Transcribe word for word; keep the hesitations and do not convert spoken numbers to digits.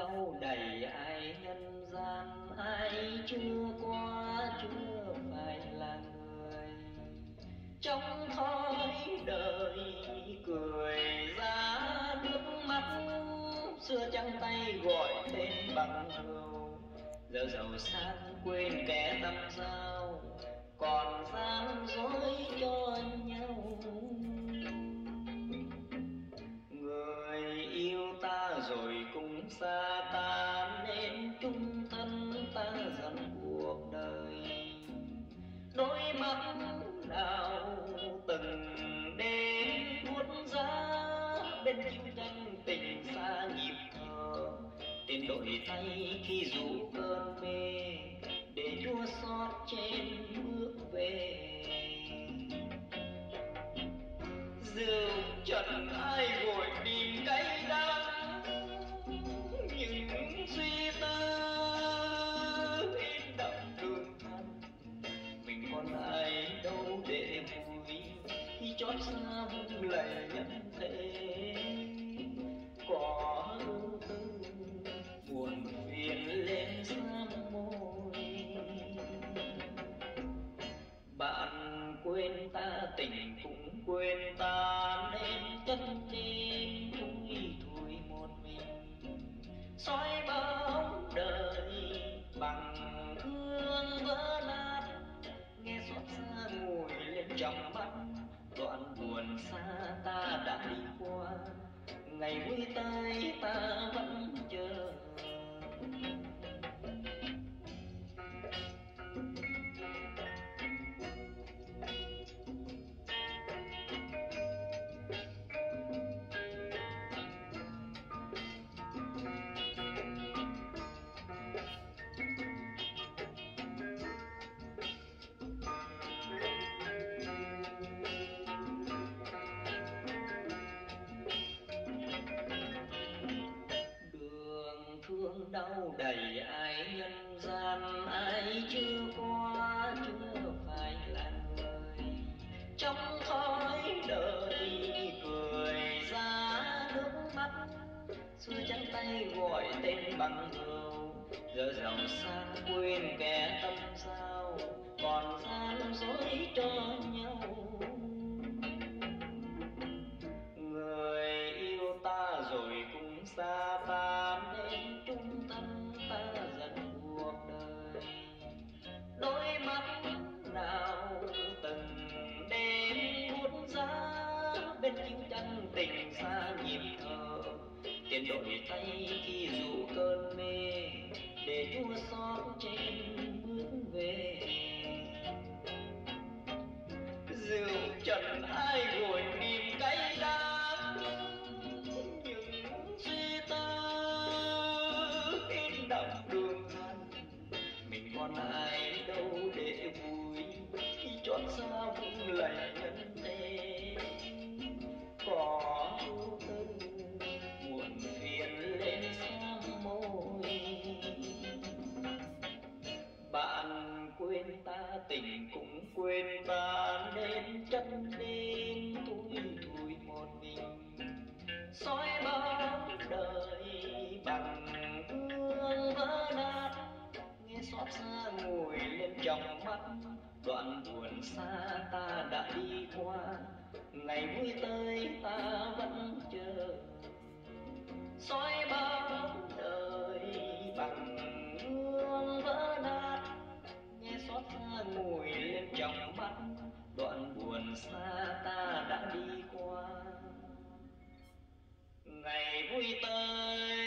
đau đầy ai nhân gian, ai chưa qua chưa phải là người. Trong thói đời cười ra nước mắt, xưa trắng tay gọi tên bằng hữu, giờ giàu sang quên kẻ tâm giao, còn gian dối cho nhau. Người yêu ta rồi cũng xa ta, nên chung thân ta dần cuộc đời. Đôi mắt nào từng đêm buốt giá, bên chiếu tranh tình xa nhịp thở. Tiền đổi thay khi rủ cơn mê, để chua xót trên bước về. Rượu trần ai vội tìm cay đắng, những suy tư in đậm đường thân. Mình còn ai đâu để vui, khi chót xa vung lầy nhân thế. Có ưu tư buồn phiền lên sám môi, bạn quên ta tình cũng quên ta, nên chân đêm thui thui một mình. Soi bóng đời bằng hương vỡ nát, nghe xót xa ngồi lên trong mắt. Đoạn buồn xa ta đã đi qua, ngày vui tới ta vẫn chờ. Thương đau đầy ai nhân gian, ai chưa qua chưa phải là người. Trong thói đời cười ra nước mắt, xưa trắng tay gọi tên bằng hữu, giờ giàu sang quên kẻ tâm giao, còn gian dối cho nhau. Người yêu ta rồi cũng xa ta, nên chung thân ta dần cuộc đời. Đôi mắt nào từng đêm buốt giá, bên chiếu tranh tình xa nhịp thở. Tiền đổi thay khi rủ cơn mê, để chua xót trên bước về. Rượu trần ai ngồi niềm cay đắng, những suy tư in đậm đường thân. Mình còn ai đâu để vui, khi chót xa vung lầy nhân thế. Có ưu tư buồn phiền lên sám môi, bạn quên ta tình cũng quên ta, nên chân đêm thui thui một mình. Soi bóng đời bằng hương vỡ nát, nghe xót xa ngồi lên trong mắt. Đoạn buồn xa ta đã đi qua, ngày vui tới ta vẫn chờ. Soi bóng đời bằng hương vỡ nát, nghe xót xa ngồi lên trong mắt. Đoạn buồn xa ta đã đi qua, ngày vui tới